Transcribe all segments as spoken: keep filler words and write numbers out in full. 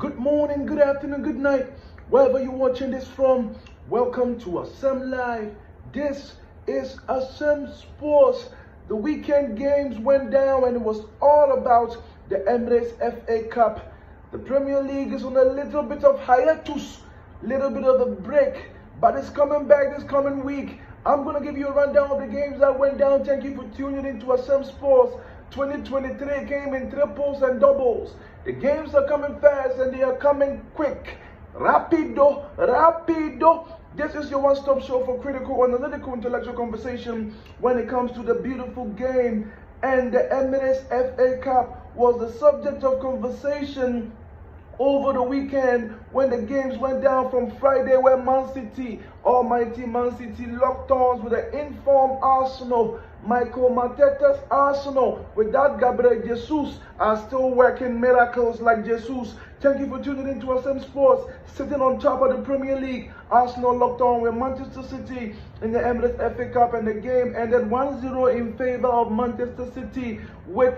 Good morning, good afternoon, good night, wherever you're watching this from. Welcome to Asem Live. This is Asem Sports. The weekend games went down and it was all about the Emirates F A Cup. The Premier League is on a little bit of hiatus, little bit of a break, but it's coming back this coming week. I'm going to give you a rundown of the games that went down. Thank you for tuning in to Asem Sports. twenty twenty-three came in triples and doubles. The games are coming fast and they are coming quick. Rapido, rapido. This is your one-stop show for critical, analytical, intellectual conversation when it comes to the beautiful game. And the Emirates F A Cup was the subject of conversation over the weekend when the games went down from Friday, where Man City, almighty Man City, locked arms with the informed Arsenal. Michael Mateta's Arsenal, without Gabriel Jesus, are still working miracles like Jesus. Thank you for tuning in to Asem Sports. Sitting on top of the Premier League, Arsenal locked on with Manchester City in the Emirates F A Cup, and the game ended one zero in favor of Manchester City, with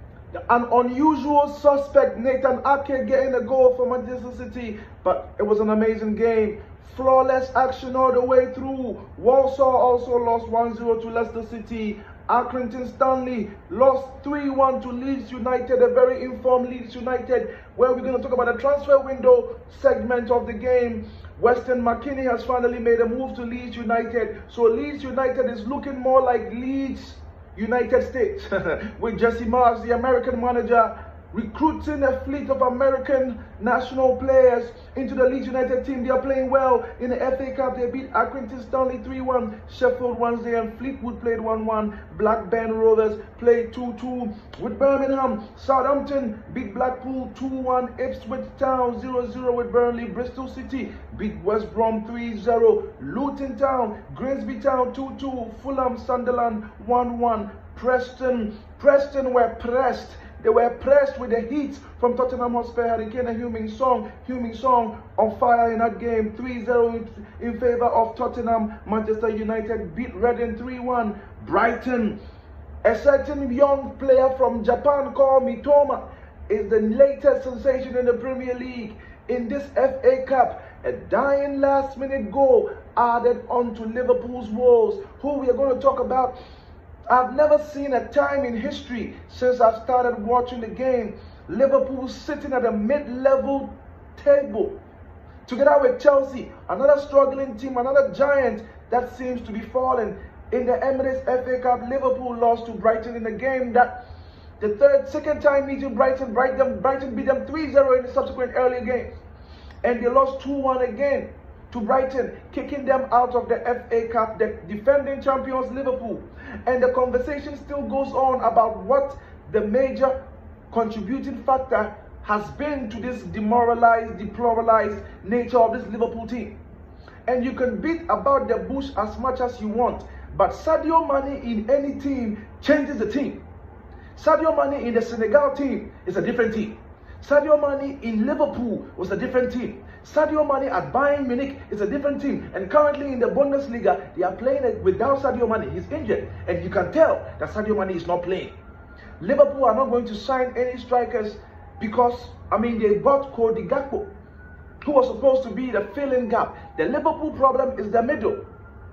an unusual suspect, Nathan Ake, getting a goal for Manchester City. But it was an amazing game. Flawless action all the way through. Walsall also lost one zero to Leicester City. Accrington Stanley lost three one to Leeds United, a very informed Leeds United, where we're going to talk about the transfer window segment of the game. Weston McKennie has finally made a move to Leeds United. So Leeds United is looking more like Leeds United States with Jesse Marsch, the American manager, recruiting a fleet of American national players into the Leeds United team. They are playing well in the F A Cup. They beat Accrington Stanley three one, Sheffield Wednesday and Fleetwood played one one, Blackburn Rovers played two two with Birmingham. Southampton beat Blackpool two one, Ipswich Town zero zero with Burnley. Bristol City beat West Brom three zero, Luton Town, Grimsby Town two two, Fulham Sunderland one one. Preston, Preston were pressed. They were pressed with the heat from Tottenham Hotspur. Hurricane and Heung-min Son, Heung-min Son on fire in that game. three zero in, in favor of Tottenham. Manchester United beat Reading three one. Brighton, a certain young player from Japan called Mitoma, is the latest sensation in the Premier League. In this F A Cup, a dying last-minute goal added onto Liverpool's woes, who we are going to talk about. I've never seen a time in history since I've started watching the game, Liverpool sitting at a mid-level table together with Chelsea, another struggling team, another giant that seems to be falling. In the Emirates F A Cup, Liverpool lost to Brighton in a game that the third, second time meeting Brighton, Brighton, Brighton beat them three zero in the subsequent early games. And they lost two one again to Brighton, kicking them out of the F A Cup, the defending champions Liverpool. And the conversation still goes on about what the major contributing factor has been to this demoralized, deploralized nature of this Liverpool team. And you can beat about the bush as much as you want, but Sadio Mane in any team changes the team. Sadio Mane in the Senegal team is a different team. Sadio Mane in Liverpool was a different team. Sadio Mane at Bayern Munich is a different team. And currently in the Bundesliga, they are playing it without Sadio Mane. He's injured. And you can tell that Sadio Mane is not playing. Liverpool are not going to sign any strikers because, I mean, they bought Cody Gakpo, who was supposed to be the filling gap. The Liverpool problem is the middle.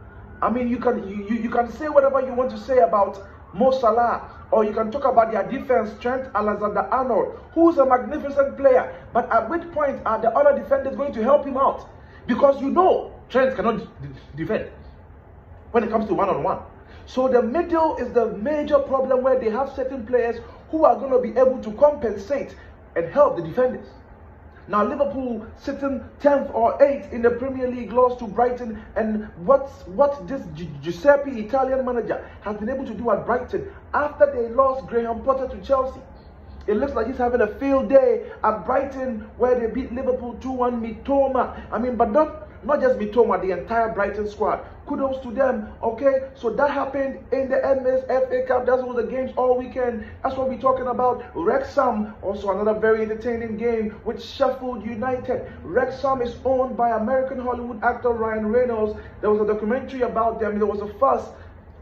I mean, you can, you, you, you can say whatever you want to say about Mo Salah, or you can talk about their defense, Trent Alexander-Arnold, who's a magnificent player. But at which point are the other defenders going to help him out? Because you know Trent cannot defend when it comes to one-on-one. So the middle is the major problem, where they have certain players who are going to be able to compensate and help the defenders. Now Liverpool sitting tenth or eighth in the Premier League, lost to Brighton, and what's what this Giuseppe Italian manager has been able to do at Brighton after they lost Graham Potter to Chelsea. It looks like he's having a field day at Brighton, where they beat Liverpool two one. Mitoma, I mean, but not not just Mitoma, the entire Brighton squad. Kudos to them. Okay, so that happened in the M S F A Cup. That was the games all weekend. That's what we're talking about. Wrexham, also another very entertaining game with Sheffield United. Wrexham is owned by American Hollywood actor Ryan Reynolds. There was a documentary about them. There was a fuss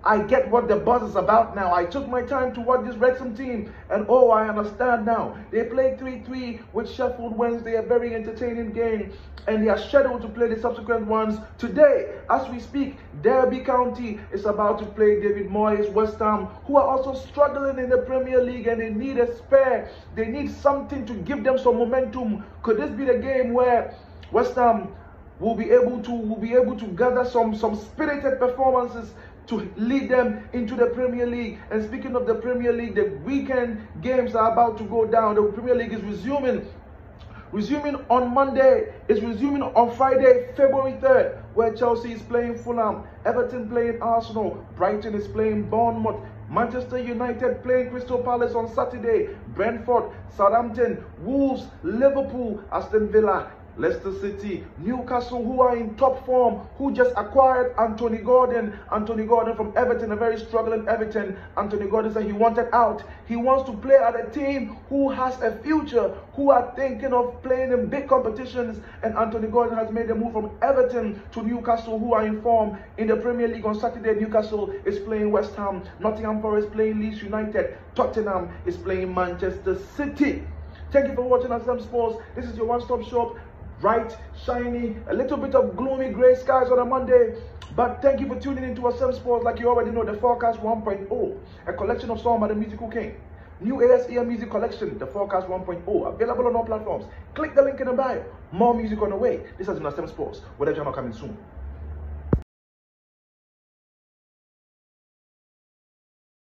I get what the buzz is about now. I took my time to watch this Wrexham team, and oh, I understand now. They played three three with Sheffield Wednesday, a very entertaining game, and they are scheduled to play the subsequent ones today. As we speak, Derby County is about to play David Moyes' West Ham, who are also struggling in the Premier League, and they need a spare. They need something to give them some momentum. Could this be the game where West Ham will be able to will be able to gather some some spirited performances to lead them into the Premier League? And speaking of the Premier League, the weekend games are about to go down. The Premier League is resuming resuming on Monday. It's resuming on Friday, February third, where Chelsea is playing Fulham, Everton playing Arsenal, Brighton is playing Bournemouth, Manchester United playing Crystal Palace on Saturday, Brentford, Southampton, Wolves, Liverpool, Aston Villa, Leicester City, Newcastle, who are in top form, who just acquired Anthony Gordon. Anthony Gordon from Everton, a very struggling Everton. Anthony Gordon said he wanted out. He wants to play at a team who has a future, who are thinking of playing in big competitions. And Anthony Gordon has made a move from Everton to Newcastle, who are in form in the Premier League. On Saturday, Newcastle is playing West Ham. Nottingham Forest playing Leeds United. Tottenham is playing Manchester City. Thank you for watching Asem Sports. This is your one-stop shop. Bright, shiny, a little bit of gloomy grey skies on a Monday. But thank you for tuning into Asem Sports. Like you already know, the Forecast one point oh, a collection of songs by the Musical King. New A S E M Music Collection, the Forecast one point oh, available on all platforms. Click the link in the bio. More music on the way. This has been Asem Sports, with a channel coming soon.